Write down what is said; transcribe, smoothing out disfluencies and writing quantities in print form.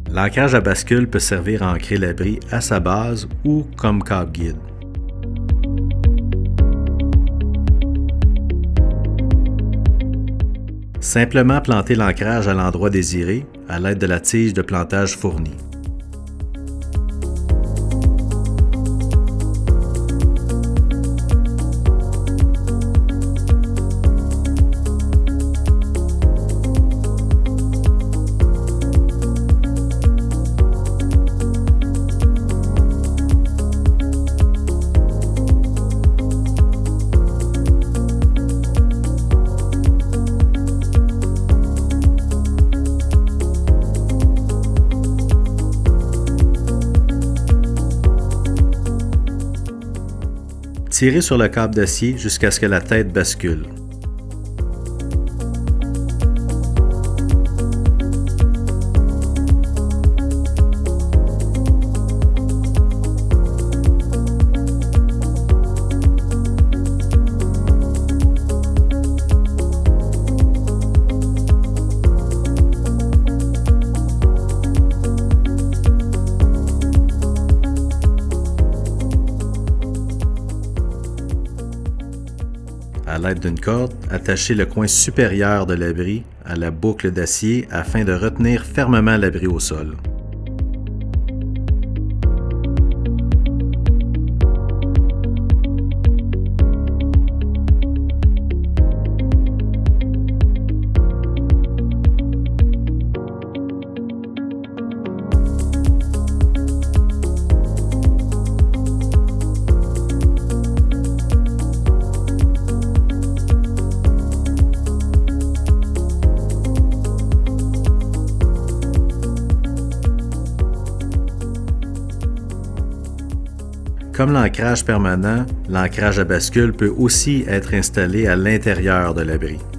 L'ancrage à bascule peut servir à ancrer l'abri à sa base ou comme câble guide. Simplement planter l'ancrage à l'endroit désiré à l'aide de la tige de plantage fournie. Tirez sur le câble d'acier jusqu'à ce que la tête bascule. À l'aide d'une corde, attachez le coin supérieur de l'abri à la boucle d'acier afin de retenir fermement l'abri au sol. Comme l'ancrage permanent, l'ancrage à bascule peut aussi être installé à l'intérieur de l'abri.